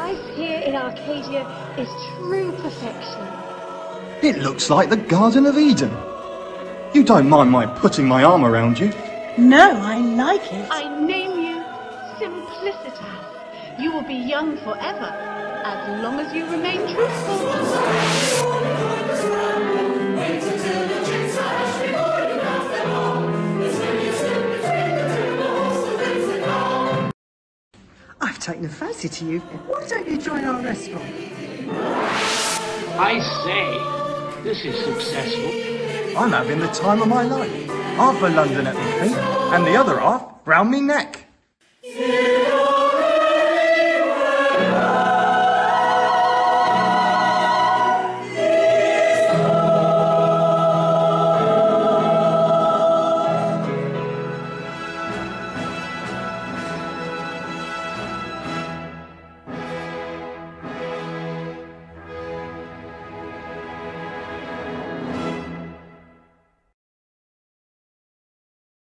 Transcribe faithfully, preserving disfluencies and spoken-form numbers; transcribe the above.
Life here in Arcadia is true perfection. It looks like the Garden of Eden. You don't mind my putting my arm around you? No, I like it. I name you Simplicitas. You will be young forever, as long as you remain truthful. I've taken a fancy to you. Why don't you join our restaurant? I say, this is successful. I'm having the time of my life. Half of London at me feet, and the other half round me neck.